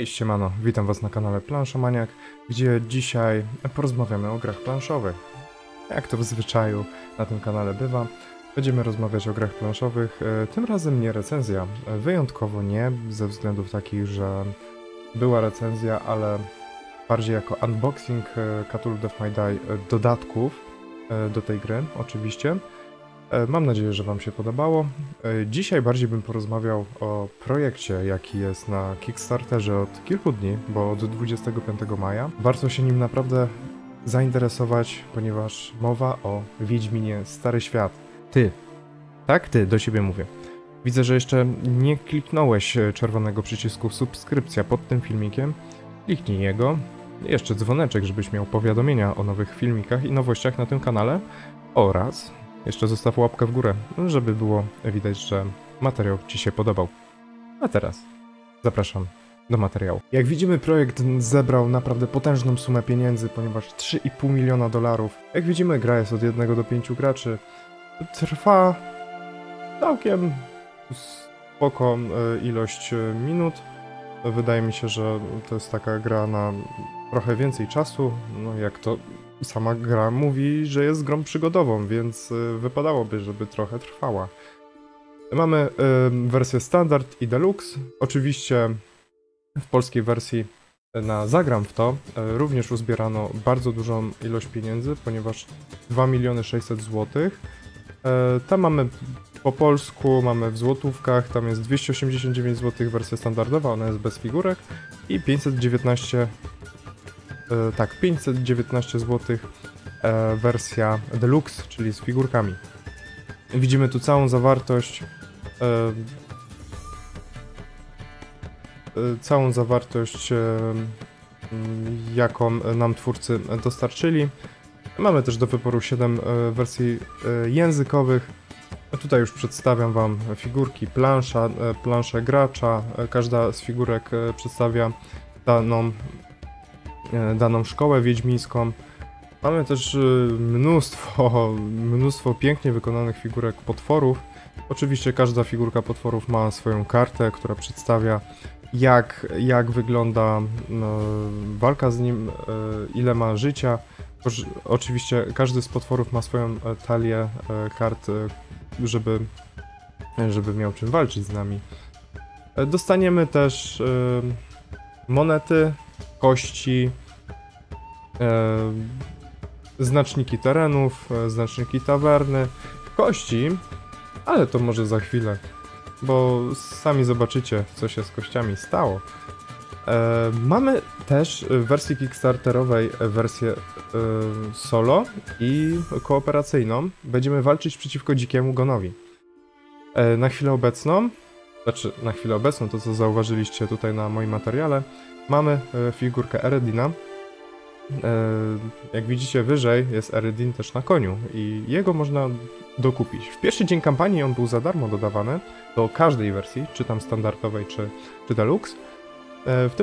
Cześć, siemano, witam was na kanale Planszomaniak, gdzie dzisiaj porozmawiamy o grach planszowych. Jak to w zwyczaju na tym kanale bywa, będziemy rozmawiać o grach planszowych, tym razem nie recenzja, wyjątkowo nie, ze względów takich, że była recenzja, ale bardziej jako unboxing Cthulhu Death May Die dodatków do tej gry, oczywiście. Mam nadzieję, że wam się podobało. Dzisiaj bardziej bym porozmawiał o projekcie, jaki jest na Kickstarterze od kilku dni, bo od 25 maja. Warto się nim naprawdę zainteresować, ponieważ mowa o Wiedźminie Stary Świat. Ty, tak? Ty, do siebie mówię. Widzę, że jeszcze nie kliknąłeś czerwonego przycisku subskrypcja pod tym filmikiem. Kliknij jego. Jeszcze dzwoneczek, żebyś miał powiadomienia o nowych filmikach i nowościach na tym kanale. Oraz jeszcze zostaw łapkę w górę, żeby było widać, że materiał ci się podobał. A teraz zapraszam do materiału. Jak widzimy, projekt zebrał naprawdę potężną sumę pieniędzy, ponieważ 3,5 miliona dolarów. Jak widzimy, gra jest od 1 do 5 graczy. Trwa całkiem spoko ilość minut. Wydaje mi się, że to jest taka gra na trochę więcej czasu, no jak to sama gra mówi, że jest grą przygodową, więc wypadałoby, żeby trochę trwała. Mamy wersję standard i deluxe. Oczywiście w polskiej wersji na Zagram w to również uzbierano bardzo dużą ilość pieniędzy, ponieważ 2 600 000 zł. Tam mamy po polsku, mamy w złotówkach, tam jest 289 zł wersja standardowa, ona jest bez figurek i 519 zł wersja deluxe, czyli z figurkami. Widzimy tu całą zawartość jaką nam twórcy dostarczyli. Mamy też do wyboru 7 wersji językowych. Tutaj już przedstawiam wam figurki, planszę gracza. Każda z figurek przedstawia daną szkołę wiedźmińską. Mamy też mnóstwo pięknie wykonanych figurek potworów. Oczywiście każda figurka potworów ma swoją kartę, która przedstawia jak wygląda walka z nim, ile ma życia. Oczywiście każdy z potworów ma swoją talię kart, żeby miał czym walczyć z nami. Dostaniemy też monety, kości, znaczniki terenów, znaczniki tawerny, kości, ale to może za chwilę, bo sami zobaczycie, co się z kościami stało. Mamy też w wersji kickstarterowej wersję solo i kooperacyjną. Będziemy walczyć przeciwko dzikiemu gonowi. Na chwilę obecną, to co zauważyliście tutaj na moim materiale, mamy figurkę Eredina. Jak widzicie wyżej jest Eredin też na koniu i jego można dokupić. W pierwszy dzień kampanii on był za darmo dodawany do każdej wersji, czy tam standardowej, czy deluxe. W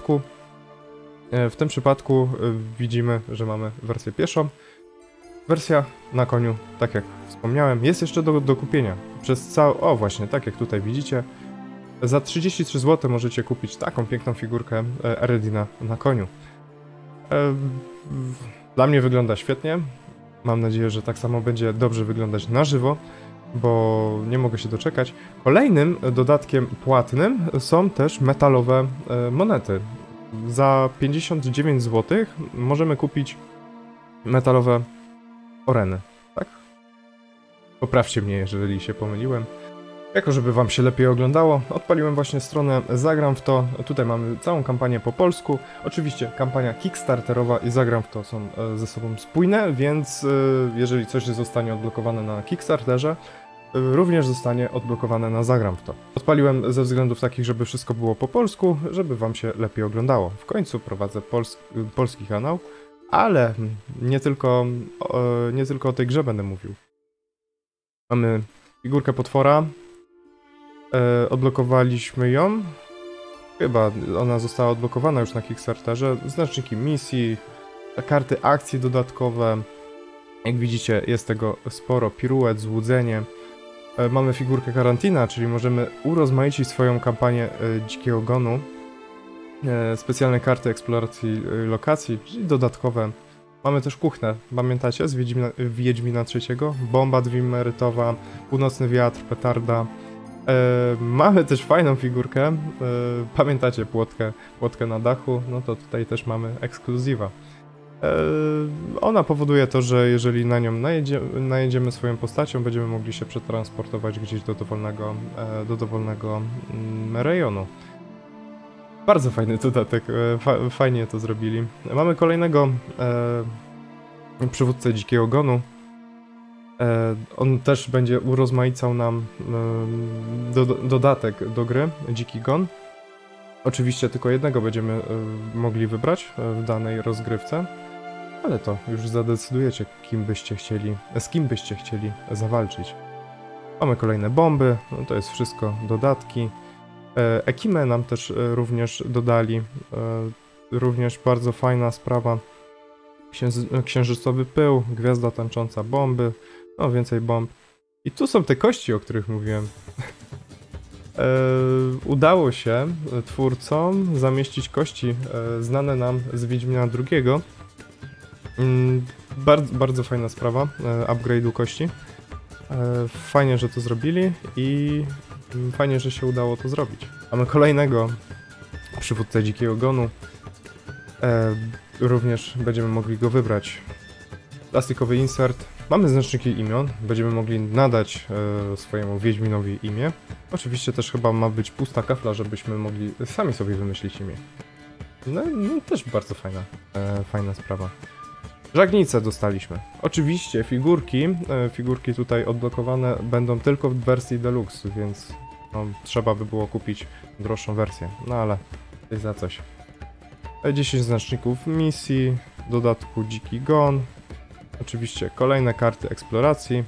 tym przypadku widzimy, że mamy wersję pieszą. Wersja na koniu, tak jak wspomniałem, jest jeszcze do kupienia. O właśnie, tak jak tutaj widzicie, za 33 zł możecie kupić taką piękną figurkę Eredina na koniu. Dla mnie wygląda świetnie. Mam nadzieję, że tak samo będzie dobrze wyglądać na żywo, bo nie mogę się doczekać. Kolejnym dodatkiem płatnym są też metalowe monety. Za 59 zł możemy kupić metalowe oreny, tak? Poprawcie mnie, jeżeli się pomyliłem. Jako żeby wam się lepiej oglądało, odpaliłem właśnie stronę Zagram w to. Tutaj mamy całą kampanię po polsku. Oczywiście kampania kickstarterowa i Zagram w to są ze sobą spójne, więc jeżeli coś zostanie odblokowane na Kickstarterze, również zostanie odblokowane na Zagram w to. Odpaliłem ze względów takich, żeby wszystko było po polsku, żeby wam się lepiej oglądało. W końcu prowadzę polski kanał, ale nie tylko o tej grze będę mówił. Mamy figurkę potwora. Odblokowaliśmy ją. Chyba ona została odblokowana już na Kickstarterze. Znaczniki misji, karty akcji dodatkowe. Jak widzicie, jest tego sporo. Piruet, złudzenie. Mamy figurkę karantina, czyli możemy urozmaicić swoją kampanię Dzikiego Gonu. specjalne karty eksploracji lokacji, czyli dodatkowe. Mamy też kuchnę, pamiętacie, z Wiedźmina III, bomba dwimerytowa, północny wiatr, petarda. Mamy też fajną figurkę, pamiętacie płotkę na dachu, no to tutaj też mamy ekskluzywa. Ona powoduje to, że jeżeli na nią najedziemy swoją postacią, będziemy mogli się przetransportować gdzieś do dowolnego rejonu. Bardzo fajny dodatek, fajnie to zrobili. Mamy kolejnego przywódcę Dzikiego Gonu. On też będzie urozmaicał nam dodatek do gry, Dziki Gon. Oczywiście tylko jednego będziemy mogli wybrać w danej rozgrywce, ale to już zadecydujecie, z kim byście chcieli zawalczyć. Mamy kolejne bomby, no to jest wszystko dodatki. Ekimę nam też również dodali, również bardzo fajna sprawa. Księżycowy pył, gwiazda tańcząca, bomby, no więcej bomb. I tu są te kości, o których mówiłem. Udało się twórcom zamieścić kości znane nam z Wiedźmina II. Bardzo, bardzo fajna sprawa upgrade'u kości. Fajnie, że to zrobili i fajnie, że się udało to zrobić. Mamy kolejnego przywódcę Dzikiego Gonu. Również będziemy mogli go wybrać. Plastikowy insert. Mamy znaczniki imion. Będziemy mogli nadać swojemu Wiedźminowi imię. Oczywiście też chyba ma być pusta kafla, żebyśmy mogli sami sobie wymyślić imię. No też bardzo fajna sprawa. Żagnicę dostaliśmy. Oczywiście figurki tutaj odblokowane będą tylko w wersji Deluxe, więc no, trzeba by było kupić droższą wersję. No ale coś za coś. 10 znaczników misji, w dodatku Dziki Gon. Oczywiście kolejne karty eksploracji.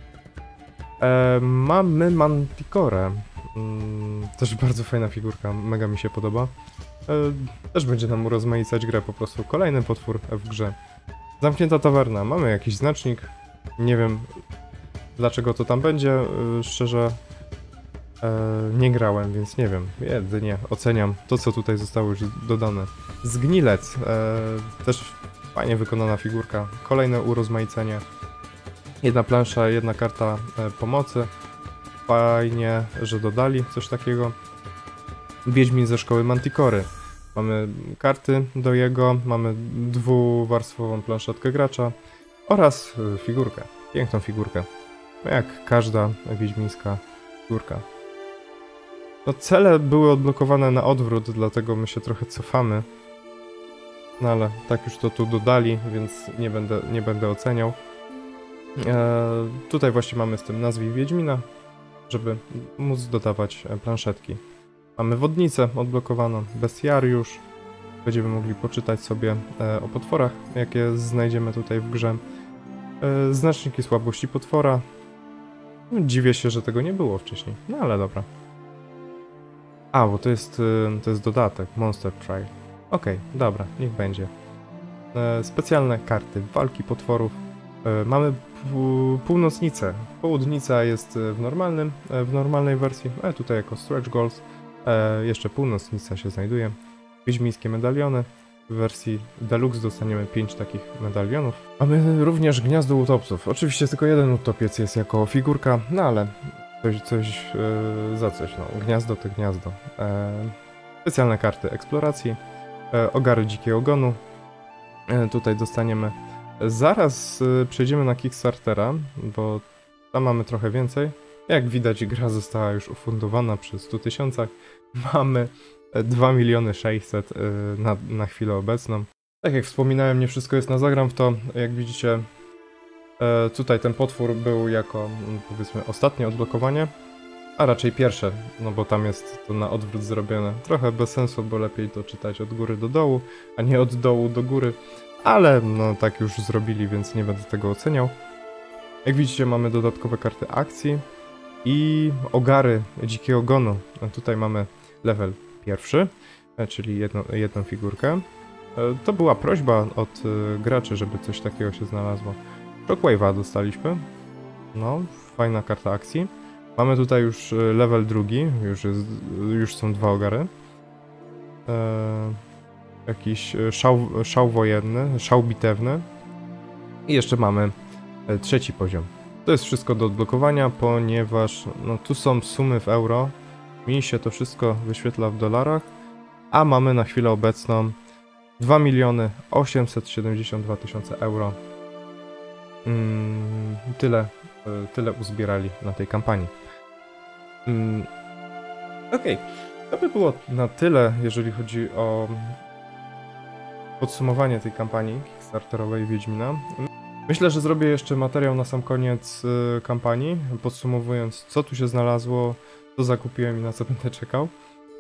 Mamy Manticore. Też bardzo fajna figurka, mega mi się podoba. Też będzie nam urozmaicać grę, po prostu kolejny potwór w grze. Zamknięta tawerna, mamy jakiś znacznik. Nie wiem dlaczego to tam będzie, szczerze nie grałem, więc nie wiem. Jedynie oceniam to, co tutaj zostało już dodane. Zgnilec, też fajnie wykonana figurka. Kolejne urozmaicenie. Jedna plansza, jedna karta pomocy. Fajnie, że dodali coś takiego. Wiedźmin ze szkoły Manticory. Mamy karty do jego, mamy dwuwarstwową planszetkę gracza oraz figurkę. Piękną figurkę. Jak każda wiedźmińska figurka. No cele były odblokowane na odwrót, dlatego my się trochę cofamy. No ale tak już to tu dodali, więc nie będę oceniał. Tutaj właśnie mamy z tym nazwij Wiedźmina, żeby móc dodawać planszetki. Mamy wodnicę odblokowaną, bestiariusz. Będziemy mogli poczytać sobie o potworach, jakie znajdziemy tutaj w grze. Znaczniki słabości potwora. No, dziwię się, że tego nie było wcześniej, no ale dobra. A, bo to jest dodatek, Monster Trial. Okej, dobra, niech będzie. Specjalne karty walki potworów. Mamy północnicę. Południca jest w normalnej wersji, ale tutaj jako stretch goals. Jeszcze północnica się znajduje. Wiedźmińskie medaliony. W wersji Deluxe dostaniemy 5 takich medalionów. Mamy również gniazdo utopców. Oczywiście tylko jeden utopiec jest jako figurka, no ale coś za coś. No. Gniazdo to gniazdo. Specjalne karty eksploracji. Ogary Dzikiego Gonu. Tutaj dostaniemy. Zaraz przejdziemy na Kickstartera, bo tam mamy trochę więcej. Jak widać, gra została już ufundowana przy 100 000. Mamy 2 600 000 na chwilę obecną. Tak jak wspominałem, nie wszystko jest na zagram w to. Jak widzicie, tutaj ten potwór był jako, powiedzmy, ostatnie odblokowanie, a raczej pierwsze, no bo tam jest to na odwrót zrobione. Trochę bez sensu, bo lepiej to czytać od góry do dołu, a nie od dołu do góry. Ale no tak już zrobili, więc nie będę tego oceniał. Jak widzicie, mamy dodatkowe karty akcji i ogary Dzikiego Gonu. Tutaj mamy level pierwszy, czyli jedną figurkę. To była prośba od graczy, żeby coś takiego się znalazło. Shockwave'a dostaliśmy. No, fajna karta akcji. Mamy tutaj już level drugi, już są 2 ogary. jakiś szał wojenny, szał bitewny. I jeszcze mamy trzeci poziom. To jest wszystko do odblokowania, ponieważ no, tu są sumy w euro. Mi się to wszystko wyświetla w dolarach, a mamy na chwilę obecną 2 872 000 euro. Tyle uzbierali na tej kampanii. Okej, to by było na tyle, jeżeli chodzi o podsumowanie tej kampanii kickstarterowej Wiedźmina. Myślę, że zrobię jeszcze materiał na sam koniec kampanii, podsumowując, co tu się znalazło, co zakupiłem i na co będę czekał.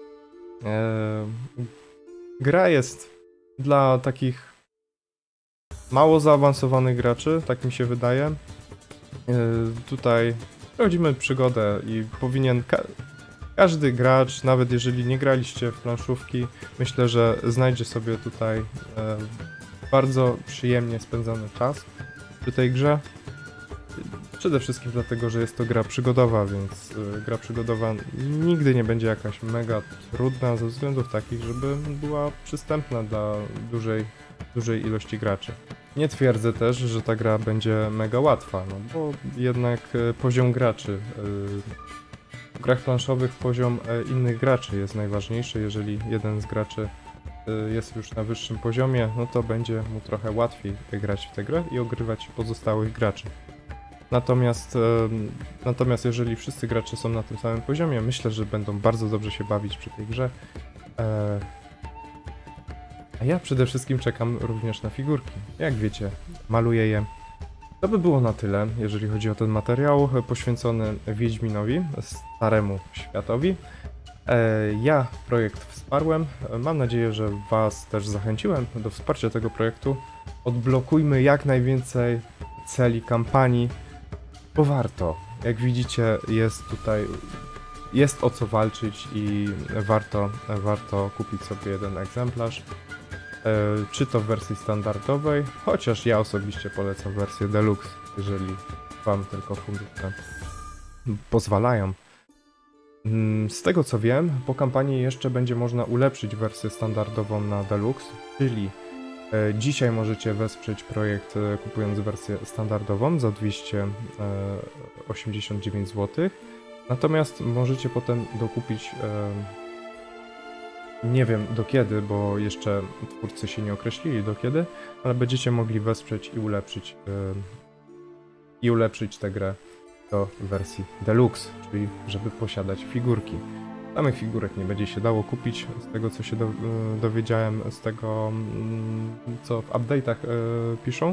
Gra jest dla takich mało zaawansowanych graczy, tak mi się wydaje. Tutaj prowadzimy przygodę i powinien każdy gracz, nawet jeżeli nie graliście w planszówki, myślę, że znajdzie sobie tutaj bardzo przyjemnie spędzony czas przy tej grze. Przede wszystkim dlatego, że jest to gra przygodowa, więc gra przygodowa nigdy nie będzie jakaś mega trudna ze względów takich, żeby była przystępna dla dużej ilości graczy. Nie twierdzę też, że ta gra będzie mega łatwa, no bo jednak poziom graczy, w grach planszowych poziom innych graczy jest najważniejszy. Jeżeli jeden z graczy jest już na wyższym poziomie, no to będzie mu trochę łatwiej grać w tę grę i ogrywać pozostałych graczy. Natomiast jeżeli wszyscy gracze są na tym samym poziomie, myślę, że będą bardzo dobrze się bawić przy tej grze. A ja przede wszystkim czekam również na figurki. Jak wiecie, maluję je. To by było na tyle, jeżeli chodzi o ten materiał poświęcony Wiedźminowi, staremu światowi. Ja projekt wsparłem. Mam nadzieję, że Was też zachęciłem do wsparcia tego projektu. Odblokujmy jak najwięcej celi kampanii, bo warto. Jak widzicie, jest o co walczyć i warto kupić sobie jeden egzemplarz. Czy to w wersji standardowej, chociaż ja osobiście polecam wersję Deluxe, jeżeli Wam tylko fundusze pozwalają. Z tego co wiem, po kampanii jeszcze będzie można ulepszyć wersję standardową na Deluxe, czyli dzisiaj możecie wesprzeć projekt kupując wersję standardową za 289 zł, natomiast możecie potem dokupić, nie wiem do kiedy, bo jeszcze twórcy się nie określili do kiedy, ale będziecie mogli wesprzeć i ulepszyć tę grę do wersji Deluxe, czyli żeby posiadać figurki. Samych figurek nie będzie się dało kupić, z tego co się dowiedziałem, z tego co w update'ach piszą.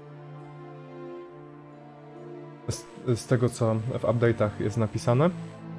Z tego co w update'ach jest napisane.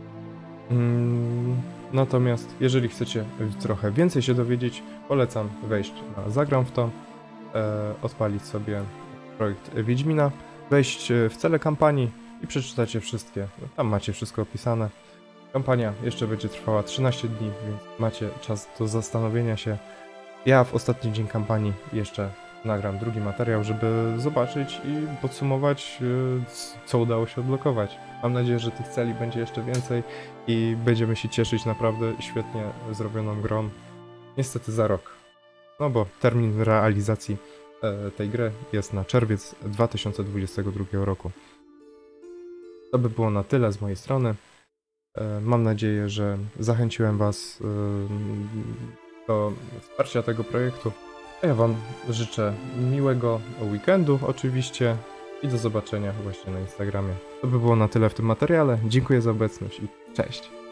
Natomiast jeżeli chcecie trochę więcej się dowiedzieć, polecam wejść na Zagram w to, odpalić sobie projekt Wiedźmina, wejść w cele kampanii i przeczytacie wszystkie. Tam macie wszystko opisane. Kampania jeszcze będzie trwała 13 dni, więc macie czas do zastanowienia się. Ja w ostatni dzień kampanii jeszcze nagram drugi materiał, żeby zobaczyć i podsumować, co udało się odblokować. Mam nadzieję, że tych celi będzie jeszcze więcej i będziemy się cieszyć naprawdę świetnie zrobioną grą. Niestety za rok. No bo termin realizacji tej gry jest na czerwiec 2022 roku. To by było na tyle z mojej strony. Mam nadzieję, że zachęciłem Was do wsparcia tego projektu. A ja Wam życzę miłego weekendu oczywiście i do zobaczenia właśnie na Instagramie. To by było na tyle w tym materiale. Dziękuję za obecność i cześć!